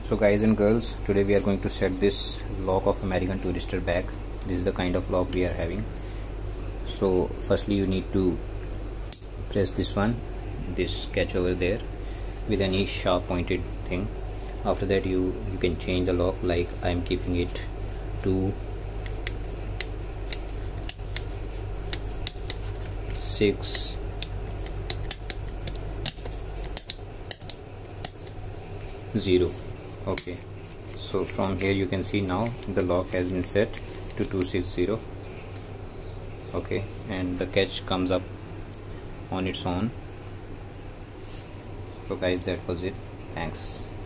So guys and girls, today we are going to set this lock of American Tourister bag. This is the kind of lock we are having. So firstly you need to press this catch over there with any sharp pointed thing. After that you can change the lock, like I am keeping it to 6 0. Okay, so from here you can see now the lock has been set to 260. Okay, and the catch comes up on its own. So guys, that was it. Thanks.